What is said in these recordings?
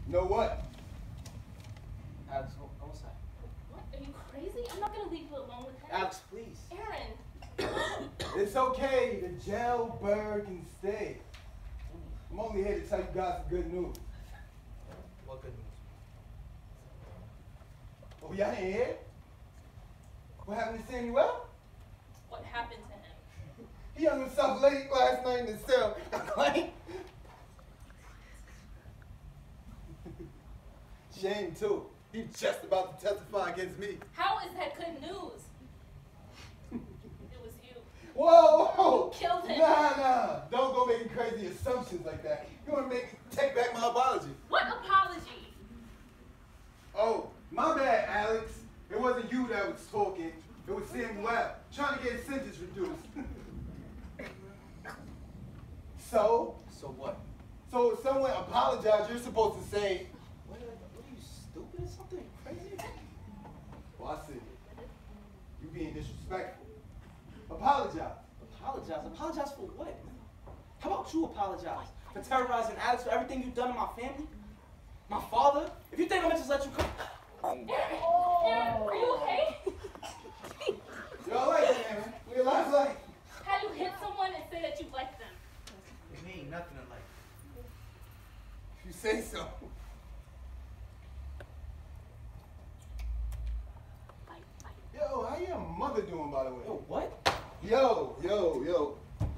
Know what? Alex, what's that? What? Are you crazy? I'm not gonna leave you alone with him. Alex, please. Aaron! It's okay. The jailbird can stay. I'm only here to tell you guys some good news. What good news? Oh, y'all didn't hear? What happened to Samuel? What happened to him? He hung himself late last night in the cell. Shame, too. He's just about to testify against me. How is that good news? It was you. Whoa! You killed him. Nah. Don't go making crazy assumptions like that. You want to make me take back my apology. What apology? Oh, my bad, Alex. It wasn't you that was talking. It was Samuel, trying to get his sentence reduced. So? So what? So if someone apologized, you're supposed to say, What are you, stupid or something? Crazy? well, I see. You being disrespectful. Apologize. Apologize? Apologize for what? How about you apologize? For terrorizing Alex, for everything you've done to my family? My father? If you think I'm gonna just let you come... Aaron, are you okay? You all right, man? We alive, like? How you hit someone and say that you like them? It mean nothing in life. If you say so. Yo, how your mother doing, by the way? Yo, what? Yo.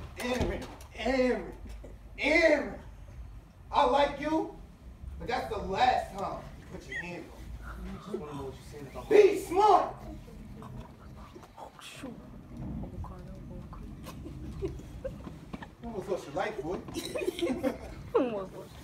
Aaron. I like you, but that's the last time you put your hands on me. I just wanna know what you're saying about... Be smart! You almost lost your life, boy.